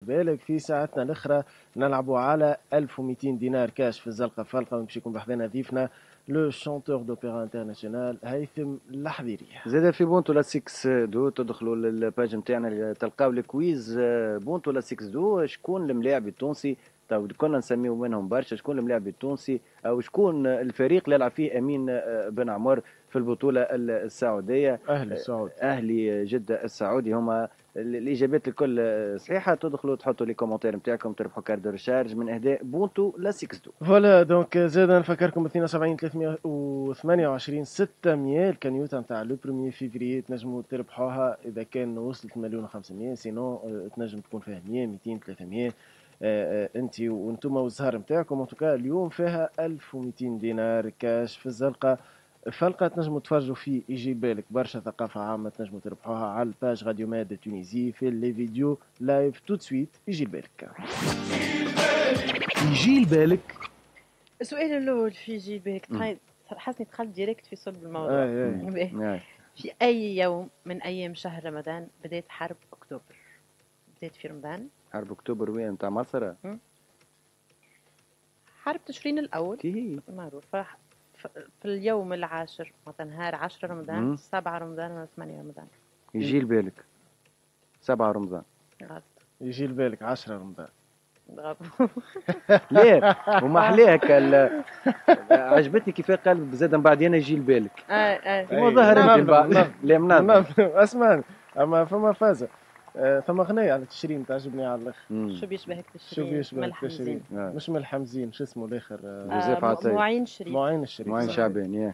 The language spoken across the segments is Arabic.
بالك. في ساعتنا الاخرى نلعبوا على 1200 دينار كاش في الزلقه فلقه، باش يكون بحذنا ضيفنا لو شونتور دوبيرا انترناسيونال هيثم الحضيري. زاد في بونتو لا 6 دو، تدخلوا للباج نتاعنا تلقاو الكويز بونتو لا 6 دو. شكون الملاعب التونسي؟ تو كنا نسميو منهم برشا. شكون الملاعب التونسي او شكون الفريق اللي يلعب فيه امين بن عمر في البطوله السعوديه؟ اهلي السعودي، اهلي جده السعودي. هما الاجابات الكل صحيحه. تدخلوا تحطوا لي كومنتير نتاعكم، تربحوا كارد ريشارج من اهداء بونتو لا 6 دو. فوالا. دونك زاد نفكركم 72 328 600 الكنيوتا نتاع لو 1 فيفري تنجموا تربحوها اذا كان وصلت مليون و500. سينو تنجم تكون فيها 100 200 300. انت وانتم والزهر نتاعكم. انتوكا اليوم فيها 1200 دينار كاش في الزلقه فلقة. تنجموا تفرجوا في يجي بالك برشا ثقافة عامة تنجموا تربحوها على الباج راديو ماد تونيزي في لي فيديو لايف تو سويت. يجي بالك يجي بالك. السؤال الأول في يجي بالك حسني دخلت ديريكت في صلب الموضوع. في أي يوم من أيام شهر رمضان بدأت حرب أكتوبر؟ بدأت في رمضان. حرب أكتوبر وين؟ نتاع مصر؟ حرب تشرين الأول كي معروفة في اليوم العاشر، مثلا نهار 10 رمضان 7 رمضان ولا 8 رمضان. يجي لبالك 7 رمضان. غلط. يجي لبالك 10 رمضان. برافو. ليه وما احلاك عجبتني كيف قال زاد من بعد انا يجي لبالك. كيما ظهر انت لا منظم اسمعني. اما فما فازه ثم غنية على تشرين تعجبني على الاخر. شو بيشبهك تشرين؟ شو بيشبهك تشرين؟ مش ملح حمزين، شو اسمه الاخر؟ جوزيف عطية. معين شريف. معين شعبان.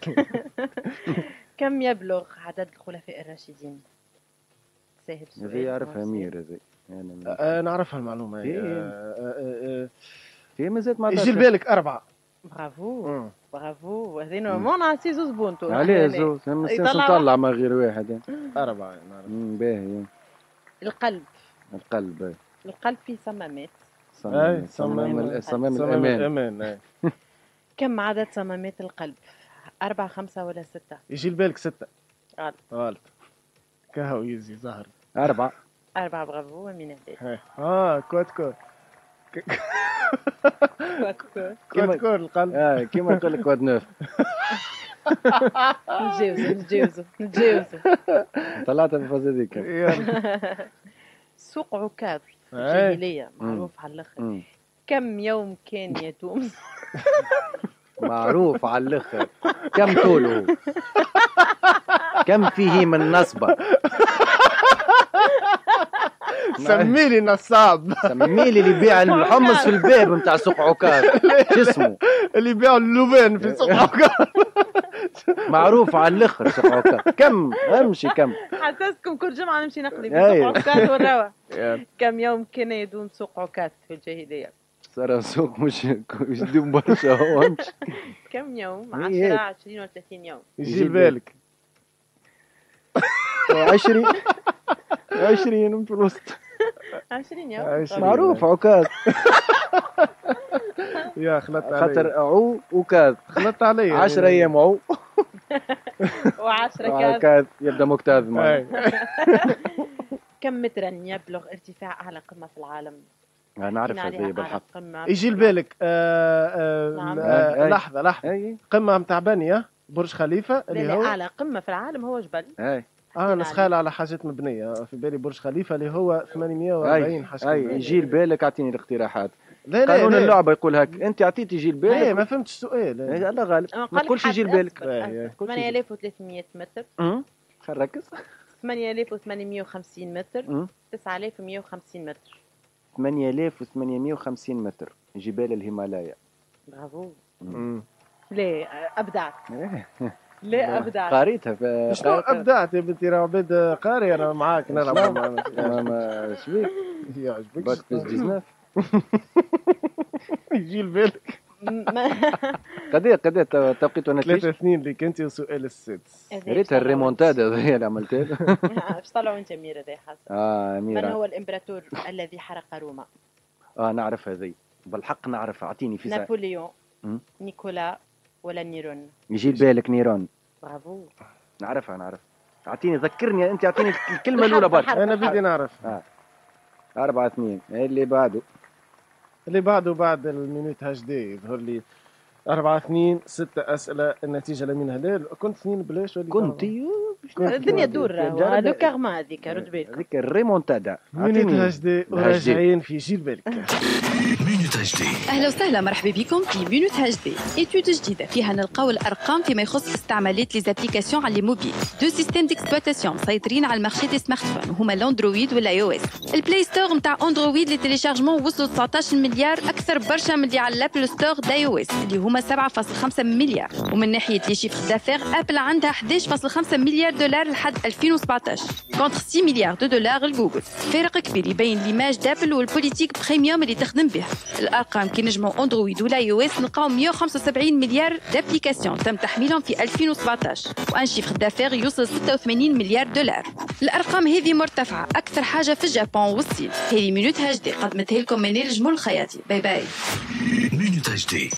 كم يبلغ عدد الخلفاء الراشدين؟ سهل سؤال. هذه يعرفها أمير هذه. نعرفها المعلومة. في مازالت ما يجي لبالك 4. برافو برافو. هذين نورمال نعطي زوز بونتو. عليه زوز نطلع ما غير واحد. 4 نعرف. باهي. القلب فيه صمامات. صمام الأمان. كم عدد صمامات القلب؟ 4 5 ولا 6؟ يجي لبالك 6. غلط. كهو يزي زهر. 4. برافو. من هذا كوتكور القلب. كيما نقول لك كود نوف. نتجاوزوا. طلعت الفاز هذيك. سوق عكاظ جاهلية معروف على الاخر. كم يوم كان يدوم؟ معروف على الاخر. كم طوله؟ كم فيه من نصبة؟ سميلي نصاب. سميلي اللي يبيع الحمص في الباب نتاع سوق عكاظ. شو اسمه؟ اللي يبيع اللبان في سوق عكاظ. معروف على الاخر سوق عكاظ. كم امشي كم حسسكم كل جمعة نمشي نقضي في سوق عكاظ والروى. كم يوم كان يدوم سوق عكاظ في الجاهلية؟ صار سوق مش يدوم برشا هو. كم يوم؟ 10 20 ولا 30 يوم؟ يجي لبالك 20 في الوسط. 20 يوم. معروف عكاظ. يا خلطت علي. خاطر عو وكاظ. خلطت علي. 10 ايام عو و10 كاظ يبدا مكتاظ معي. كم مترا يبلغ ارتفاع اعلى قمة في العالم؟ نعرف هذه بالحق. يجي لبالك لحظة قمة متاع بنية برج خليفة اللي هو اعلى قمة في العالم هو جبل. نسخال على حاجات مبنية في بالي برج خليفة اللي هو 840 حسب. يجي لبالك اعطيني الاقتراحات. لا قانون اللعبة يقول هك. انت عطيتي يجي لبالك. ما فهمتش السؤال. لا غالب ما تقولش يجي لبالك. 8300 متر. ركز. 8850 متر. 9150 متر. 8850 متر جبال الهيمالايا. برافو. ليه أبدعت. لا أبدعت. قريتها شنو أبدعت يا بنتي؟ راه عباد قاري. أنا معاك نلعب. ما شبيك يعجبك باك بس 19. يجي لبالك قضية توقيت وانا 3-2 ليك انت وسؤال السادس. ريتها الريمونتادا هي اللي عملتها. باش طلعوا انت أميرة ذي حسن. أميرة. من هو الإمبراطور الذي حرق روما؟ نعرف هذه بالحق نعرف. أعطيني في نابليون نيكولا ولا نيرون؟ يجي بالك نيرون. برافو. نعرفها. أعطيني ذكرني أنت. أعطيني الكلمة الأولى برك. أنا بدي نعرف. 4-2. اللي بعده بعد المينوت اتش دي يظهر لي 4-2 6 أسئلة. النتيجة لمين هلال؟ كنت 2 بلاش ولا كنت الدنيا تدور. لو كارما هذيك رد بالك. هذيك الريمونتادا. مينوت اتش دي وراجعين في جيل بالك. مينوت اتش دي. اهلا وسهلا، مرحبا بكم في مينوت اتش دي. ايتود جديده فيها نلقاو الارقام فيما يخص استعمالات لي زابليكاسيون على لي موبيل. دو سيستيم ديكسبلواتاسيون مسيطرين على المارشي دي سمارت فون هما الاندرويد والاي او اس. البلاي ستور نتاع اندرويد لي تيليشارجمون وصلوا 19 مليار، اكثر برشا من اللي على الابل ستور داي او اس اللي هما 7.5 مليار. ومن ناحيه لي شيفر دافير ابل عندها 11.5 مليار دولار لحد 2017 كونتر 6 مليار دولار لجوجل. فرق كبير يبين ليماج دابل والبوليتيك بريميوم اللي تخدم به. الارقام كي نجموا اندرويد ولا اي او اس نلقاو 175 مليار دابليكاسيون تم تحميلهم في 2017 وان شيفر دافير يوصل 86 مليار دولار. الارقام هذه مرتفعه اكثر حاجه في اليابان والصين. هذه مينوت اتش دي قدمتها لكم منال جمول الخياطي. باي باي. مينوت اتش دي.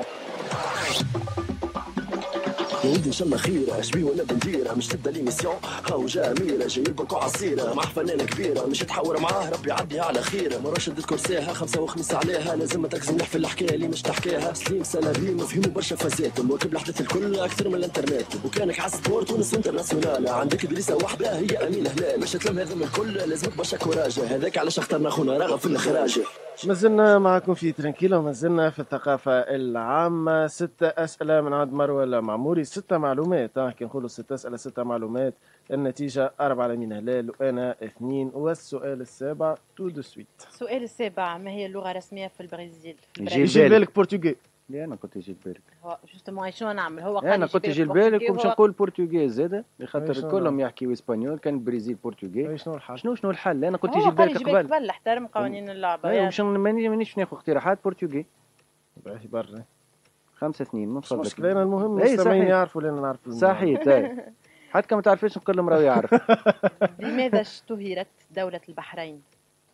ولدي ان شاء الله خير عجبي ولا بنديره مش تبدا ليميسيون هاو جميله جايبك وعصيره مع فنانه كبيره مش تحاور معاه ربي يعديها على خير مرة شدت كرسيها 5 و5 عليها لازم تركز مليح في الحكايه اللي مش تحكيها سليم سلابي مفهوم برشا فازات مواكب الاحداث الكل اكثر من الانترنت وكانك على سبورت تونس انترناسيونال عندك ادريسه واحده هي امين هلال باش تلم هذا من الكل لازمك برشا كوراجه هذاك علاش اخترنا خونا راغب في الاخراج. مازلنا معكم في ترنكيلا ومازلنا في الثقافة العامة. 6 أسئلة من عند مروة المعموري، 6 معلومات. كي نقولوا 6 أسئلة 6 معلومات. النتيجة 4 لمين هلال وأنا 2. والسؤال السابع تو دو سويت. السؤال السابع: ما هي اللغة الرسمية في البرازيل؟ يجي بالك برتغالي. لا انا كنت يجي بالك. هو جوستومون شنو نعمل؟ هو قال انا كنت يجي بالك ومش نقول برتغالي زاده لخاطر كلهم يحكيوا اسبانيول. كان البرازيل برتغالي. شنو الحل؟ شنو الحل؟ انا كنت يجي بالك قبل احترم قوانين اللعبه. ايوه مش مانيش ناخذ اقتراحات برتغالي. باهي برا 5-2 من فضلك. مش مشكلة. المهم المستمعين يعرفوا لأن نعرفوا. صحيح. حتى كما تعرفيش نقول لهم راهو يعرف. بماذا اشتهرت دولة البحرين؟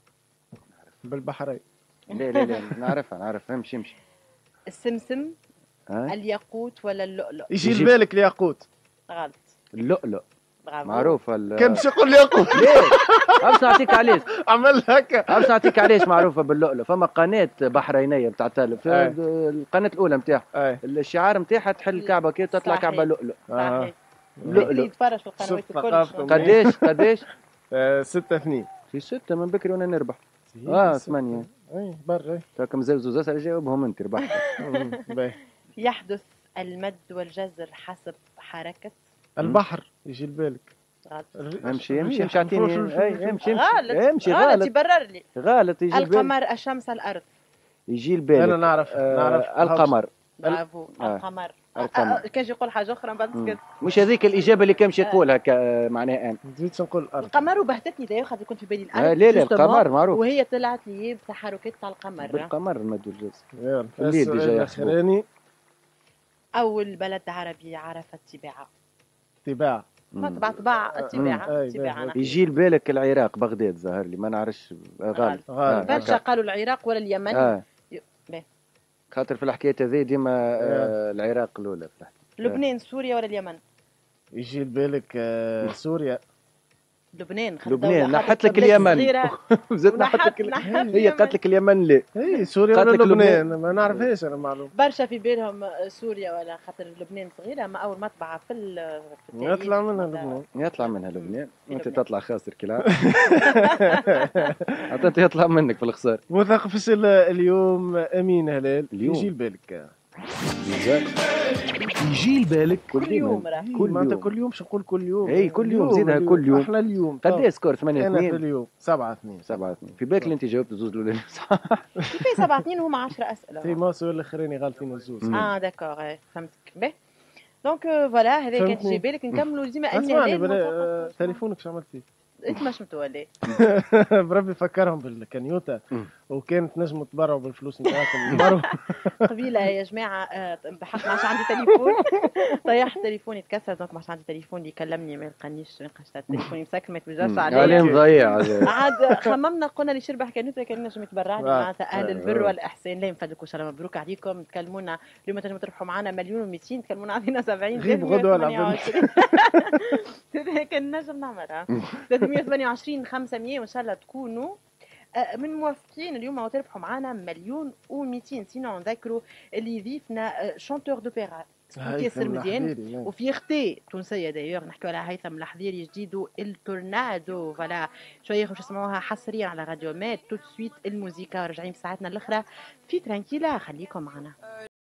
بالبحرين. لا نعرفها. امشي. السمسم، الياقوت ولا اللؤلؤ؟ يجي بالك الياقوت. غلط. اللؤلؤ معروف. كان باش يقول الياقوت. ليه؟ باش نعطيك علاش. عمل هكا. باش نعطيك علاش معروفة باللؤلؤ. فما قناة بحرينية بتاع تالف القناة الأولى نتاعها الشعار نتاعها تحل كعبة كي تطلع كعبة لؤلؤ. صحيح. لؤلؤ. يتفرج في القنوات الكل. قداش؟ 6-2. في 6 من بكري وانا نربح. 8. اي برا. راكم زوز اسئله جاوبهم انت ربحت. يحدث المد والجزر حسب حركة البحر. يجي لبالك. امشي اعطيني. امشي غلط. يبرر لي. غلط. يجي القمر، الشمس، الارض. يجي لبالك. انا نعرف القمر. برافو. القمر. كان يقول حاجه اخرى بعد سكت. مش هذيك الاجابه اللي كان يقولها معناها انا زيد نقول الارض. القمر وبهتتني دايما خاطر كنت في بالي الارض. لا القمر معروف. وهي طلعت لي بتحركات تاع القمر. بالقمر المد والجزر. السؤال الاخراني: اول بلد عربي عرف الطباعه. طباعه. طباع الطباعه. يجي لبالك العراق بغداد ظهر لي ما نعرفش. غالب. برشا قالوا العراق ولا اليمن. خاطر في الحكايه هذه ديما العراق الاولى. لبنان، سوريا ولا اليمن؟ يجي لبالك سوريا. لبنان نحط لك اليمن. زدت نحط لك. هي قالت لك اليمن. لا هي سوريا ولا لبنان ما نعرفهاش انا معلومه. برشا في بالهم سوريا ولا خاطر لبنان صغيره. اما اول مطبعه في يطلع منها لبنان. انت تطلع خاسر كلا. انت يطلع منك في الخساره. مثقف اليوم امين هلال. يجي لبالك. يجي لبالك كل يوم. كل يوم. شو نقول كل يوم؟ اي كل يوم. زيدها كل يوم. احنا اليوم قد سكور 8-2. انا في اليوم 7-2. في بالك اللي انت جاوبت زوز الاولى صح. كيف 7-2 هما 10 اسئله. في ما السؤال الاخراني غالطين الزوز. داكور فهمتك. باهي دونك فوالا هذا كان تجي بالك. نكملوا ديما اسمعني تليفونك شو عملت فيه؟ انت مش متولي. بربي فكرهم بالكنيوتا وكانت نجموا تبرعوا بالفلوس نتاعكم. قبيله يا جماعه بحق ما عادش عندي تليفون. طيحت تليفوني اتكسر دونك ما عادش عندي تليفون اللي يكلمني ما يلقانيش. نقشت التليفون مسكر ما يتوجهش عليه مضيع. عاد خممنا قلنا اللي شربح كنيوتا كان نجم يتبرع لي معناتها اهل البر والاحسان. لا نفدلكم ان شاء الله. مبروك عليكم. تكلمونا اليوم تنجموا تربحوا معنا 1,200,000. تكلمونا عطينا 70 غيب غدوه ولا كان نجم نعملها 328 500 وان شاء الله تكونوا من موافقين اليوم تربحوا معنا 1,200,000. سينو نذكروا اللي يضيفنا شونتور دوبيرا ياسر مزيان وفي اختي تونسيه دايوغ نحكيو على هيثم الحضيري جديد التورنادو. فوالا شويه باش تسمعوها حصريا على راديو مات. تو سويت الموسيقى راجعين في ساعتنا الاخرى في ترانكيلا. خليكم معنا.